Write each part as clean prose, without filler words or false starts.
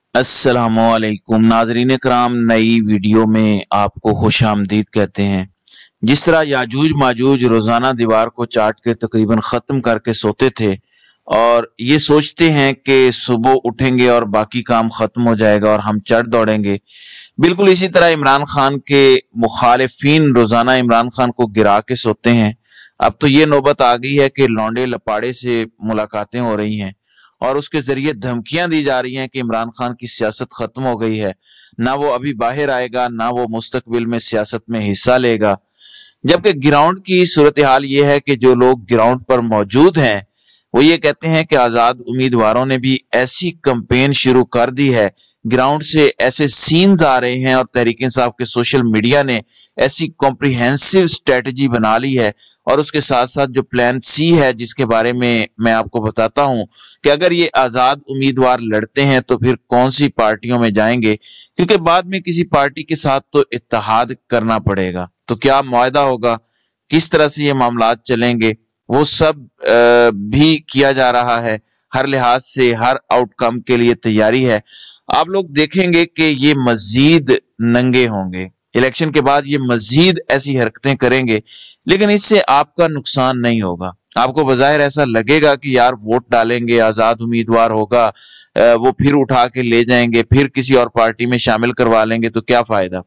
अस्सलामुअलैकुम नाजरीन कराम, नई वीडियो में आपको खुश आमदीद कहते हैं। जिस तरह याजूज माजूज रोजाना दीवार को चाट के तकरीबन खत्म करके सोते थे और ये सोचते हैं कि सुबह उठेंगे और बाकी काम खत्म हो जाएगा और हम चढ़ दौड़ेंगे, बिल्कुल इसी तरह इमरान खान के मुखालिफिन रोजाना इमरान खान को गिरा के सोते हैं। अब तो ये नौबत आ गई है कि लौंडे लपाड़े से मुलाकातें हो रही हैं और उसके जरिए धमकियां दी जा रही हैं कि इमरान खान की सियासत खत्म हो गई है, ना वो अभी बाहर आएगा, ना वो मुस्तकबिल में सियासत में हिस्सा लेगा। जबकि ग्राउंड की सूरत हाल ये है कि जो लोग ग्राउंड पर मौजूद हैं वो ये कहते हैं कि आजाद उम्मीदवारों ने भी ऐसी कैंपेन शुरू कर दी है, ग्राउंड से ऐसे सीन्स आ रहे हैं और तहरीक इंसाफ के सोशल मीडिया ने ऐसी कॉम्प्रिहेंसिव स्ट्रेटजी बना ली है और उसके साथ साथ जो प्लान सी है जिसके बारे में मैं आपको बताता हूं कि अगर ये आजाद उम्मीदवार लड़ते हैं तो फिर कौन सी पार्टियों में जाएंगे, क्योंकि बाद में किसी पार्टी के साथ तो इत्तेहाद करना पड़ेगा। तो क्या मुआहदा होगा, किस तरह से ये मामलात चलेंगे, वो सब भी किया जा रहा है। हर लिहाज से हर आउटकम के लिए तैयारी है। आप लोग देखेंगे कि ये मजीद नंगे होंगे, इलेक्शन के बाद ये मजीद ऐसी हरकतें करेंगे, लेकिन इससे आपका नुकसान नहीं होगा। आपको बज़ाहिर ऐसा लगेगा कि यार वोट डालेंगे, आजाद उम्मीदवार होगा, वो फिर उठा के ले जाएंगे, फिर किसी और पार्टी में शामिल करवा लेंगे, तो क्या फायदा।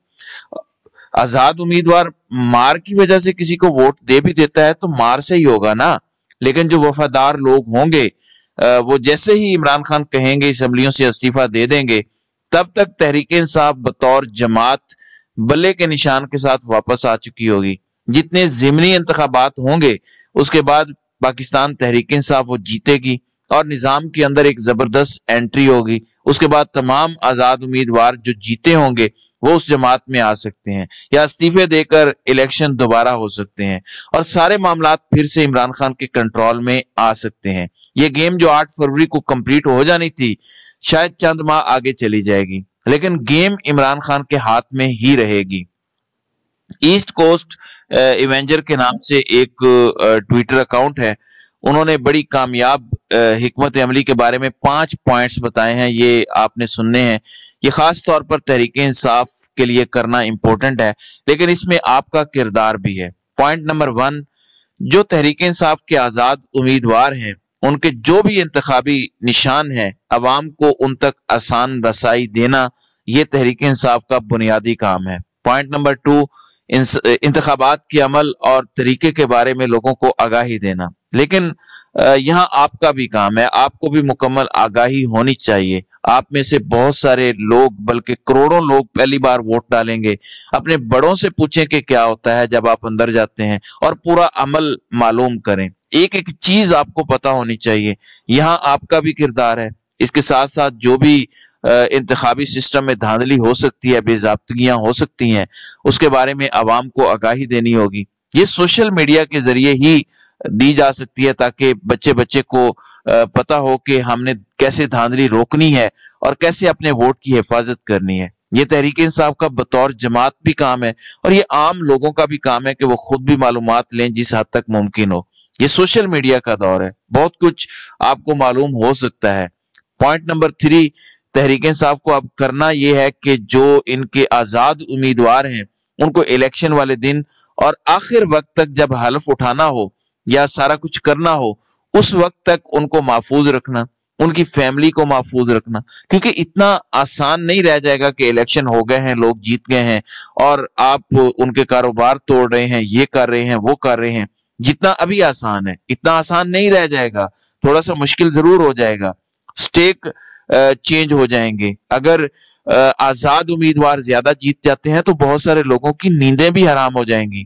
आजाद उम्मीदवार मार की वजह से किसी को वोट दे भी देता है तो मार से ही होगा ना, लेकिन जो वफादार लोग होंगे वो जैसे ही इमरान खान कहेंगे असम्बलियों से इस्तीफा दे देंगे, तब तक तहरीक इंसाफ बतौर जमात बल्ले के निशान के साथ वापस आ चुकी होगी। जितने ज़िमनी इंतखाबात होंगे उसके बाद पाकिस्तान तहरीक इंसाफ वो जीतेगी और निजाम के अंदर एक जबरदस्त एंट्री होगी। उसके बाद तमाम आजाद उम्मीदवार जो जीते होंगे वो उस जमात में आ सकते हैं या इस्तीफे देकर इलेक्शन दोबारा हो सकते हैं और सारे मामलात फिर से इमरान खान के कंट्रोल में आ सकते हैं। ये गेम जो 8 फरवरी को कंप्लीट हो जानी थी शायद चंद माह आगे चली जाएगी, लेकिन गेम इमरान खान के हाथ में ही रहेगी। ईस्ट कोस्ट एवेंजर के नाम से एक ट्विटर अकाउंट है, उन्होंने बड़ी कामयाब हिकमत अमली के बारे में 5 पॉइंट्स बताए हैं, ये आपने सुनने हैं। ये खास तौर पर तहरीक इंसाफ के लिए करना इंपॉर्टेंट है, लेकिन इसमें आपका किरदार भी है। पॉइंट नंबर 1, जो तहरीक इंसाफ के आजाद उम्मीदवार हैं उनके जो भी इंतखाबी निशान है, अवाम को उन तक आसान रसाई देना, ये तहरीक इंसाफ का बुनियादी काम है। पॉइंट नंबर 2, इंतखाबात के अमल और तरीके के बारे में लोगों को आगाही देना, लेकिन यहाँ आपका भी काम है, आपको भी मुकम्मल आगाही होनी चाहिए। आप में से बहुत सारे लोग, बल्कि करोड़ों लोग पहली बार वोट डालेंगे। अपने बड़ों से पूछें कि क्या होता है जब आप अंदर जाते हैं और पूरा अमल मालूम करें। एक एक चीज आपको पता होनी चाहिए, यहाँ आपका भी किरदार है। इसके साथ साथ जो भी इंतखाबी सिस्टम में धांधली हो सकती है, बेजाब्तगियां हो सकती हैं, उसके बारे में आवाम को आगाही देनी होगी। ये सोशल मीडिया के जरिए ही दी जा सकती है ताकि बच्चे बच्चे को पता हो कि हमने कैसे धांधली रोकनी है और कैसे अपने वोट की हिफाजत करनी है। ये तहरीक इंसाफ का बतौर जमात भी काम है और ये आम लोगों का भी काम है कि वो खुद भी मालूमात लें जिस हद तक मुमकिन हो। ये सोशल मीडिया का दौर है, बहुत कुछ आपको मालूम हो सकता है। पॉइंट नंबर 3, तहरीक इंसाफ को अब करना यह है कि जो इनके आजाद उम्मीदवार हैं उनको इलेक्शन वाले दिन और आखिर वक्त तक जब हलफ उठाना हो या सारा कुछ करना हो, उस वक्त तक उनको महफूज रखना, उनकी फैमिली को महफूज रखना, क्योंकि इतना आसान नहीं रह जाएगा कि इलेक्शन हो गए हैं, लोग जीत गए हैं और आप उनके कारोबार तोड़ रहे हैं, ये कर रहे हैं, वो कर रहे हैं। जितना अभी आसान है इतना आसान नहीं रह जाएगा, थोड़ा सा मुश्किल जरूर हो जाएगा। स्टेक चेंज हो जाएंगे। अगर आजाद उम्मीदवार ज्यादा जीत जाते हैं तो बहुत सारे लोगों की नींदें भी हराम हो जाएंगी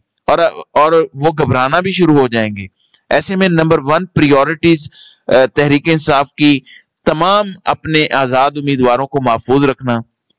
और वो घबराना भी शुरू हो जाएंगे। ऐसे में नंबर 1 प्रायोरिटीज तहरीक इंसाफ की तमाम अपने आजाद उम्मीदवारों को महफूज रखना,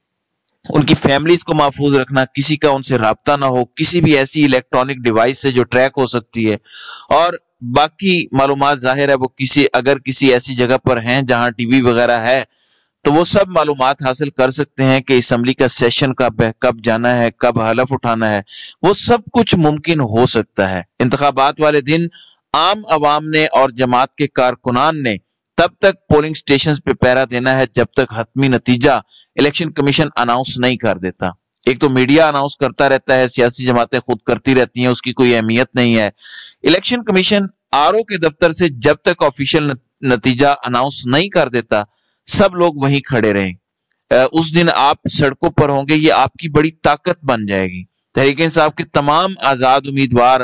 उनकी फैमिलीज को महफूज रखना, किसी का उनसे राब्ता ना हो, किसी भी ऐसी इलेक्ट्रॉनिक डिवाइस से जो ट्रैक हो सकती है। और बाकी मालूमात जाहिर है वो अगर किसी ऐसी जगह पर हैं जहां टीवी वगैरह है तो वो सब मालूमात हासिल कर सकते हैं कि असम्बली का सेशन कब जाना है, कब हलफ उठाना है, वो सब कुछ मुमकिन हो सकता है। इंतखाबात वाले दिन आम आवाम ने और जमात के कारकुनान ने तब तक पोलिंग स्टेशन पे पहरा देना है जब तक हतमी नतीजा इलेक्शन कमीशन अनाउंस नहीं कर देता। एक तो मीडिया अनाउंस करता रहता है, सियासी जमातें खुद करती रहती हैं, उसकी कोई अहमियत नहीं है। इलेक्शन कमीशन आरओ के दफ्तर से जब तक ऑफिशियल नतीजा अनाउंस नहीं कर देता, सब लोग वहीं खड़े रहें। उस दिन आप सड़कों पर होंगे, ये आपकी बड़ी ताकत बन जाएगी। तहरीक इंसाफ के तमाम आजाद उम्मीदवार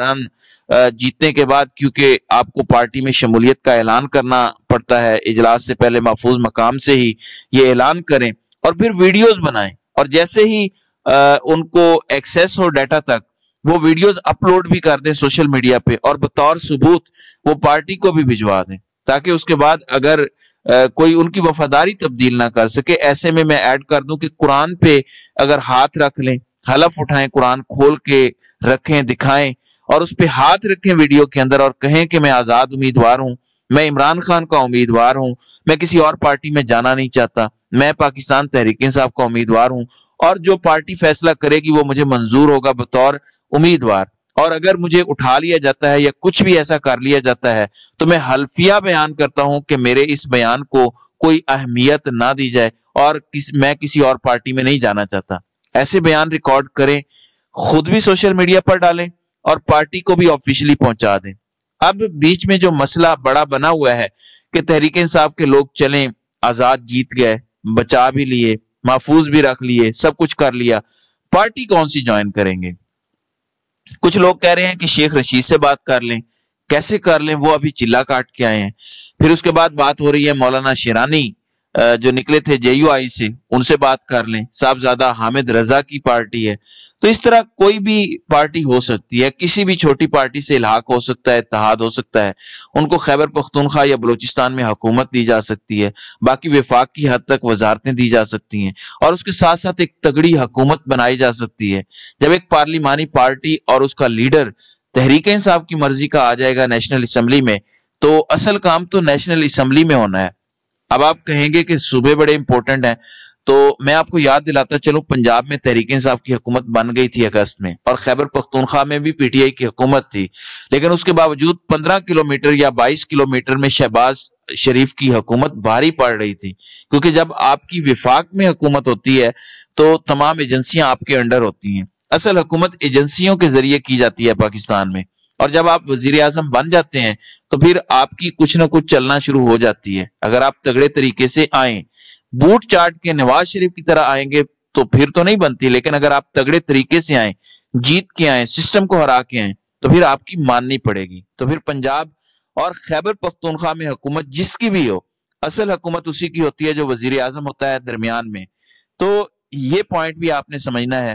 जीतने के बाद, क्योंकि आपको पार्टी में शमूलियत का ऐलान करना पड़ता है, इजलास से पहले महफूज मकाम से ही ये ऐलान करें और फिर वीडियोस बनाएं, और जैसे ही उनको एक्सेस हो डाटा तक, वो वीडियोस अपलोड भी कर दें सोशल मीडिया पे और बतौर सबूत वो पार्टी को भी भिजवा दें, ताकि उसके बाद अगर कोई उनकी वफादारी तब्दील ना कर सके। ऐसे में मैं ऐड कर दूं कि कुरान पे अगर हाथ रख लें, हलफ उठाएं, कुरान खोल के रखें, दिखाएं और उस पे हाथ रखें वीडियो के अंदर और कहें कि मैं आजाद उम्मीदवार हूं, मैं इमरान खान का उम्मीदवार हूं, मैं किसी और पार्टी में जाना नहीं चाहता, मैं पाकिस्तान तहरीक इंसाफ का उम्मीदवार हूं और जो पार्टी फैसला करेगी वो मुझे मंजूर होगा बतौर उम्मीदवार। और अगर मुझे उठा लिया जाता है या कुछ भी ऐसा कर लिया जाता है तो मैं हल्फिया बयान करता हूं कि मेरे इस बयान को कोई अहमियत ना दी जाए और मैं किसी और पार्टी में नहीं जाना चाहता। ऐसे बयान रिकॉर्ड करें, खुद भी सोशल मीडिया पर डालें और पार्टी को भी ऑफिशियली पहुंचा दें। अब बीच में जो मसला बड़ा बना हुआ है कि तहरीक इंसाफ के लोग चलें, आजाद जीत गए, बचा भी लिए, महफूज भी रख लिए, सब कुछ कर लिया, पार्टी कौन सी ज्वाइन करेंगे? कुछ लोग कह रहे हैं कि शेख रशीद से बात कर लें। कैसे कर लें? वो अभी चिल्ला काट के आए हैं। फिर उसके बाद बात हो रही है मौलाना शिरानी जो निकले थे JUI से, उनसे बात कर लें। साहबजादा हामिद रजा की पार्टी है। तो इस तरह कोई भी पार्टी हो सकती है, किसी भी छोटी पार्टी से इल्हाक हो सकता है, इत्तेहाद हो सकता है, उनको खैबर पख्तूनख्वा या बलूचिस्तान में हुकूमत दी जा सकती है, बाकी विफाक की हद तक वजारतें दी जा सकती हैं और उसके साथ साथ एक तगड़ी हुकूमत बनाई जा सकती है। जब एक पार्लिमानी पार्टी और उसका लीडर तहरीक इंसाफ की मर्जी का आ जाएगा नेशनल असम्बली में, तो असल काम तो नेशनल असम्बली में होना है। अब आप कहेंगे कि सूबे बड़े इंपॉर्टेंट हैं, तो मैं आपको याद दिलाता चलूं, पंजाब में तहरीक इंसाफ की हुकूमत बन गई थी अगस्त में और खैबर पख्तूनख्वा में भी PTI की हुकूमत थी, लेकिन उसके बावजूद 15 किलोमीटर या 22 किलोमीटर में शहबाज शरीफ की हुकूमत भारी पड़ रही थी, क्योंकि जब आपकी विफाक में हुकूमत होती है तो तमाम एजेंसियां आपके अंडर होती हैं। असल हुकूमत एजेंसियों के जरिए की जाती है पाकिस्तान में, और जब आप वजीर आजम बन जाते हैं तो फिर आपकी कुछ ना कुछ चलना शुरू हो जाती है। अगर आप तगड़े तरीके से आए, बूट चाट के नवाज शरीफ की तरह आएंगे तो फिर तो नहीं बनती, लेकिन अगर आप तगड़े तरीके से आए, जीत के आए, सिस्टम को हरा के आए, तो फिर आपकी माननी पड़ेगी। तो फिर पंजाब और खैबर पख्तूनख्वा में हुकूमत जिसकी भी हो, असल हुकूमत उसी की होती है जो वजीर आजम होता है दरमियान में। तो ये पॉइंट भी आपने समझना है।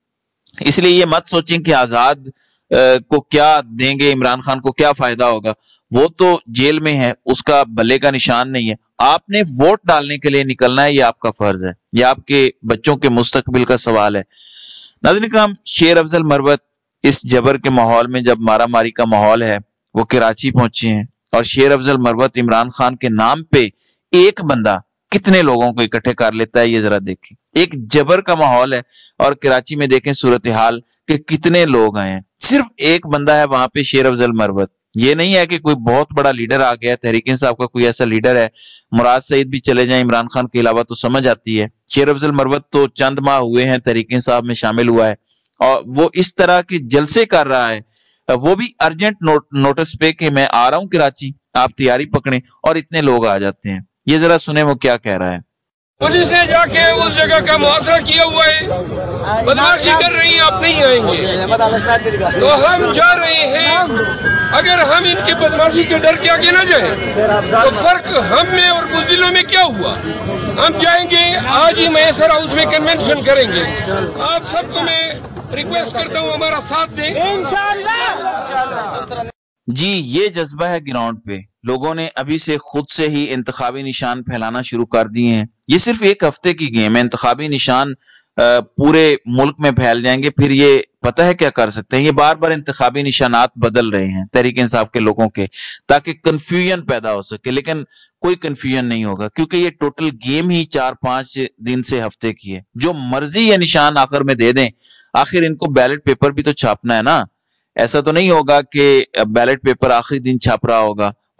इसलिए ये मत सोचें कि आजाद को क्या देंगे, इमरान खान को क्या फायदा होगा, वो तो जेल में है, उसका भले का निशान नहीं है। आपने वोट डालने के लिए निकलना है, ये आपका फर्ज है, ये आपके बच्चों के मुस्तकबिल का सवाल है। नाज़रीन इकराम, शेर अफजल मरवत इस जबर के माहौल में, जब मारा मारी का माहौल है, वो कराची पहुंचे हैं और शेर अफजल मरवत इमरान खान के नाम पे एक बंदा कितने लोगों को इकट्ठे कर लेता है, ये जरा देखें। एक जबर का माहौल है और कराची में देखें सूरत हाल कि कितने लोग आए हैं। सिर्फ एक बंदा है वहां पे, शेर अफजल मरवत। ये नहीं है कि कोई बहुत बड़ा लीडर आ गया, तहरीक इंसाफ का कोई ऐसा लीडर है, मुराद सईद भी चले जाएं इमरान खान के अलावा तो समझ आती है। शेर अफजल मरवत तो चंद माह हुए हैं तहरीक इंसाफ में शामिल हुआ है और वो इस तरह के जलसे कर रहा है, वो भी अर्जेंट नोटिस पे कि मैं आ रहा हूं कराची, आप तैयारी पकड़ें, और इतने लोग आ जाते हैं। ये जरा सुने वो क्या कह रहा है। पुलिस ने जाके उस जगह का मुआसरा किया हुआ है, बदमाशी कर रही है, आप नहीं आएंगे, तो हम जा रहे हैं। अगर हम इनकी बदमाशी के डर के आगे न जाएं, तो फर्क हम में और बुज़दिलों में क्या हुआ? हम जाएंगे, आज ही मैसर हाउस में कन्वेंशन करेंगे। आप सबको मैं रिक्वेस्ट करता हूँ हमारा साथ दें इंशाअल्लाह। जी, ये जज्बा है ग्राउंड पे। लोगों ने अभी से खुद से ही इंतखाबी निशान फैलाना शुरू कर दिए हैं। ये सिर्फ एक हफ्ते की गेम है, इंतखाबी निशान पूरे मुल्क में फैल जाएंगे। फिर ये पता है क्या कर सकते हैं, ये बार बार इंतखाबी निशानात बदल रहे हैं तहरीक इंसाफ के लोगों के, ताकि कंफ्यूजन पैदा हो सके। लेकिन कोई कंफ्यूजन नहीं होगा, क्योंकि ये टोटल गेम ही 4-5 दिन से हफ्ते की है। जो मर्जी ये निशान आखिर में दे दें, आखिर इनको बैलेट पेपर भी तो छापना है ना। ऐसा तो नहीं होगा कि बैलेट पेपर आखिरी दिन छाप रहा होगा,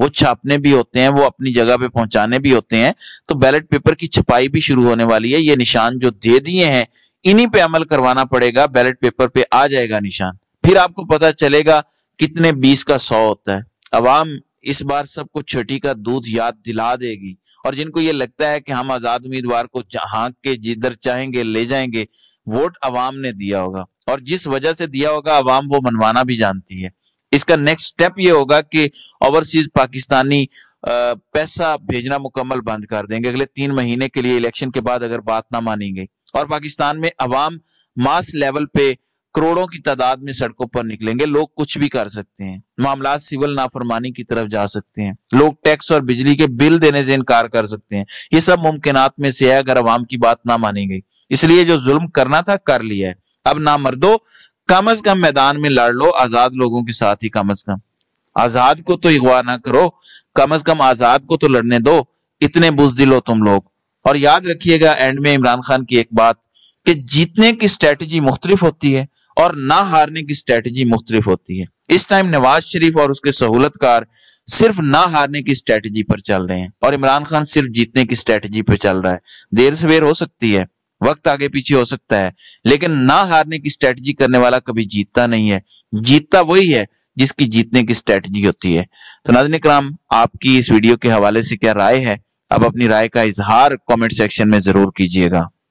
वो छापने भी होते हैं, वो अपनी जगह पे पहुंचाने भी होते हैं। तो बैलेट पेपर की छपाई भी शुरू होने वाली है। ये निशान जो दे दिए हैं इन्हीं पे अमल करवाना पड़ेगा, बैलेट पेपर पे आ जाएगा निशान, फिर आपको पता चलेगा कितने 20 का 100 होता है। अवाम इस बार सबको छठी का दूध याद दिला देगी, और जिनको ये लगता है कि हम आजाद उम्मीदवार को हाँक के जिधर चाहेंगे ले जाएंगे, वोट अवाम ने दिया होगा, और जिस वजह से दिया होगा अवाम वो मनवाना भी जानती है। इसका नेक्स्ट स्टेप ये होगा कि ओवरसीज पाकिस्तानी पैसा भेजना मुकम्मल बंद कर देंगे अगले 3 महीने के लिए, इलेक्शन के बाद अगर बात ना मानी गई। और पाकिस्तान में अवाम मास लेवल पे करोड़ों की तादाद में सड़कों पर निकलेंगे। लोग कुछ भी कर सकते हैं, मामला सिविल नाफरमानी की तरफ जा सकते हैं, लोग टैक्स और बिजली के बिल देने से इनकार कर सकते हैं। ये सब मुमकिनात में से है अगर अवाम की बात ना मानी गई। इसलिए जो जुल्म करना था कर लिया है। अब ना मर्दो, कम से कम मैदान में लड़ लो, आजाद लोगों के साथ ही। कम से कम आजाद को तो अगवा ना करो, कम से कम आजाद को तो लड़ने दो। इतने बुज़दिल हो तुम लोग। और याद रखिएगा एंड में इमरान खान की एक बात, कि जीतने की स्ट्रेटजी मुख्तलिफ होती है और ना हारने की स्ट्रेटजी मुख्तलिफ होती है। इस टाइम नवाज शरीफ और उसके सहूलतकार सिर्फ ना हारने की स्ट्रेटजी पर चल रहे हैं, और इमरान खान सिर्फ जीतने की स्ट्रेटजी पर चल रहा है। देर सवेर हो सकती है, वक्त आगे पीछे हो सकता है, लेकिन ना हारने की स्ट्रेटजी करने वाला कभी जीतता नहीं है। जीतता वही है जिसकी जीतने की स्ट्रेटजी होती है। तो नाज़रीन इकराम, आपकी इस वीडियो के हवाले से क्या राय है? अब अपनी राय का इजहार कमेंट सेक्शन में जरूर कीजिएगा।